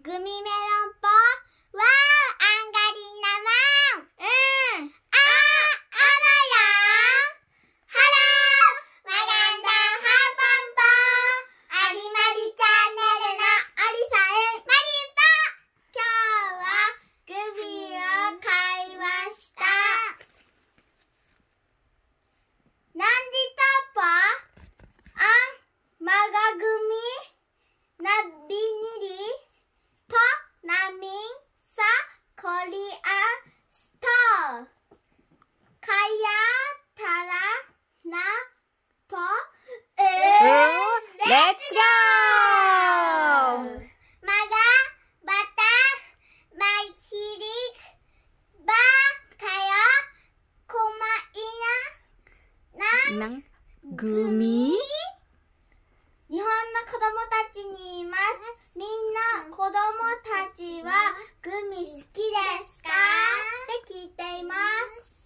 グミメロンポわー、アンガリンナマン。あー、アマヤン。ハロー、マガンダンハーパンポー。アリマリチャンネルのアリさん、マリンポー。今日はグミを買いました。なんでタポあん、マガグミ、ナビニリ、ポ、ナミン、サ、コリアン、ストー。カヤ、タラ、ナ、ポ、 Let's go! マガ、バタ、マヒリク、バ、カヤ、コマイナ、ナ、 Ng gumi? 日本の子供たちに言います。みんな子供たちはグミ好きですかって聞いています。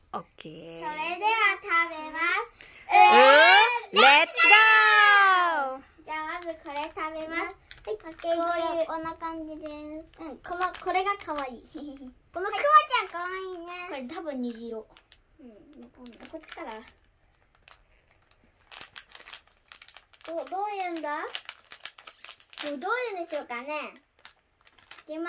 Okay. それでは食べます。 Let's go! じゃあまずこれ食べます。はい、こういうこんな感じです。これが可愛い。このクワちゃん可愛いね。これ多分虹色。こっちから。どういうんだ？どういうんでしょうかね。いきます。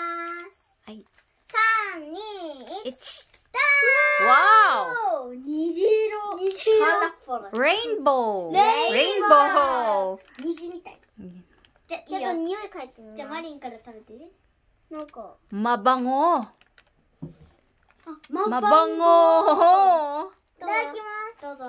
はい。 3、2、1。 It's ワーオ！虹色。カラフル。 rainbow! Rainbow! 虹みたい。じゃあ、ちょっと匂い嗅いでみよう。じゃあ、マリンから食べて。なんか。 Mabango! あ、 Mabango! いただきます。どうぞ。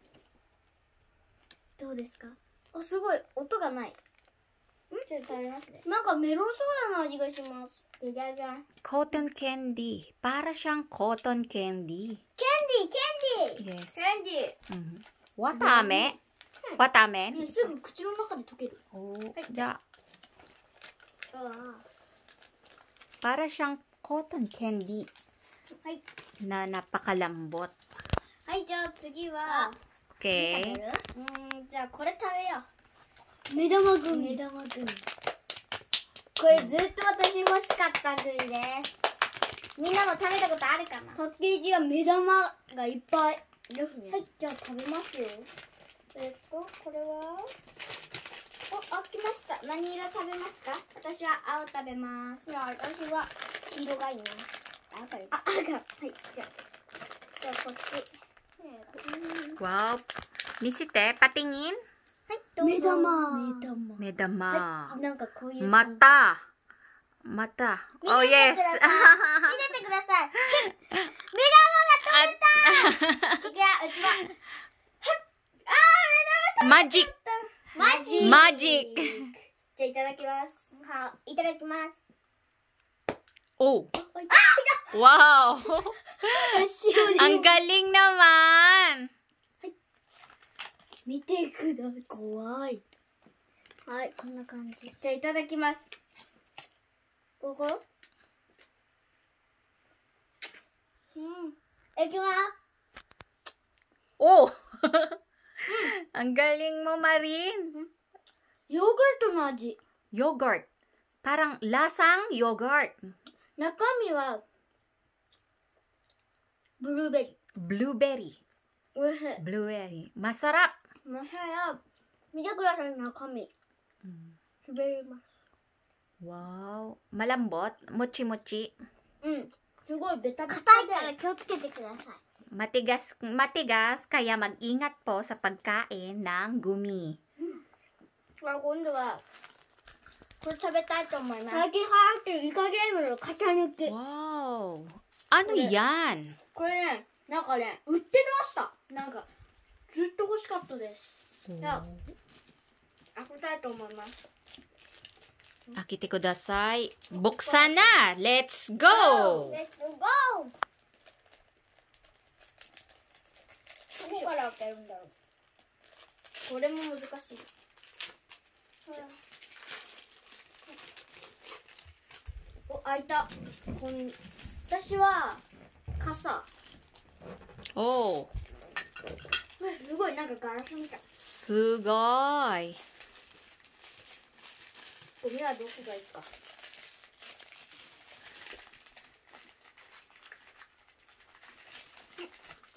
どうですか？あ、すごい。音がない。ちょっと食べますね。なんかメロンソーダの味がします。いただきます。 Cotton candy. Para siyang cotton candy. キャンディー、キャンディー。 Yes. キャンディー。 Watame? Watame? すぐ口の中で溶ける。 Oh, ja. あ Para siyang cotton candy はい。 na napakalambot. はい、じゃあ次は。 Okay. じゃあこれ食べよう。目玉グミ。これずっと私欲しかったグミです。みんなも食べたことあるかな？パッケージは目玉がいっぱい。はい、じゃあ食べますよ。これは来ました。何色食べますか？私は青食べます。私は黄色がいいな。赤。はい、じゃあこっち。 Wow. Misite, patingin. はい、どうぞ。目玉。 Medama. なんかこういう。 Mata. 見 Oh, yes. ててください。目玉が取れた。いくよ、うちは。 Magic. マジック。 Magic. じゃあいただきます。いただきます。 Oh. Wow. 塩です。 Ang galing naman. 見てください。怖い。はい、こんな感じ。じゃあいただきます。ここ。いきます。 Oh. Ang galing mo, Marin. ヨーグルトの味。 Yogurt. Parang lasang yogurt. 中身はブルーベリー。 Blueberry. おいしい。 Blueberry. Masarap. 見てください、中身。滑ります。 Wow. Malambot. Mochi-mochi. すごいベタベタで。硬いから気をつけてください。 Matigas, kaya mag-ingat po sa pagkain ng gumi. 今度はこれ食べたいと思います。最近流行ってるイカゲームの型抜き。 Wow. Ano yan? これね、なんかね、売ってました。なんかずっと欲しかったです。じゃあ開けたいと思います。 Akite kudasai. Buksan na. Let's go. Let's go! どこから開けるんだろう。これも難しい。お、開いた。私は傘。 Oh. すごいなんかガラスみたい。 Sugoi. ゴミはどこがいいか。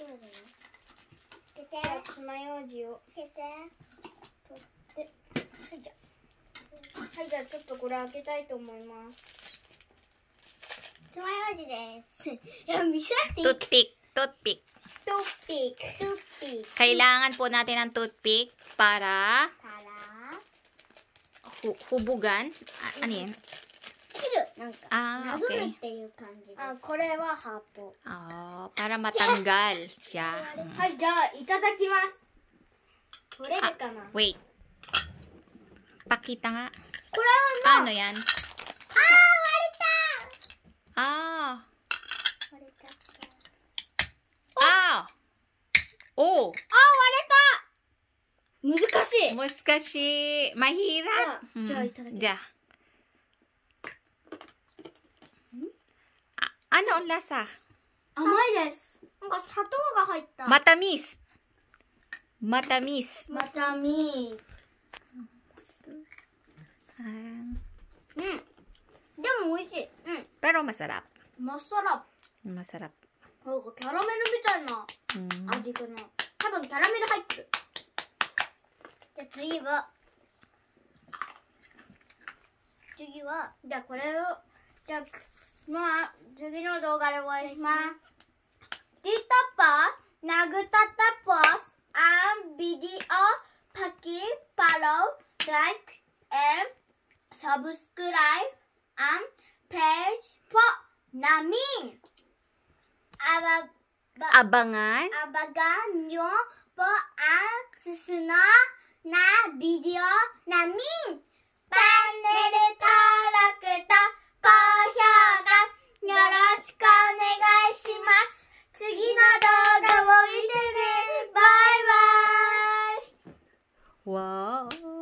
そうだよ。開けて。爪楊枝を開けて。取って。はい、じゃあ。はい、じゃあちょっとこれ開けたいと思います。爪楊枝です。いや、見せなくていい。 Toothpick. Toothpick. Toothpick. Toothpick. Kailangan po natin ng toothpick para hubugan. Ano yan? 切る。なんか。なぞる Okay. っていう感じです。これはハート。 Para matanggal siya. はい、じゃあ、いただきます。取れるかな。 Wait. Pakita nga. これは Ano yan? 割れた。 Oh! 割れた。難しい。 Muskashi. Mahirap. じゃあいただきます。 じゃあ。Ano ang lasa? 甘いです。なんか砂糖が入った。 Matamis. Matamis. またミース。でも美味しい。 Pero masarap. マサラ。 Masarap. なんかキャラメルみたいな味かな。多分キャラメル入ってる。じゃあ次は、じゃあこれを、じゃあ、まあ、次の動画でお会いします。Dito po, nagtatapos ang video. Paki-follow, like, and subscribe ang page po namin. Abangan. Abangan nyo po ang susunod na video namin. Channel登録と高評価よろしくお願いします。次の動画を見てね。バイバイ。 Wow.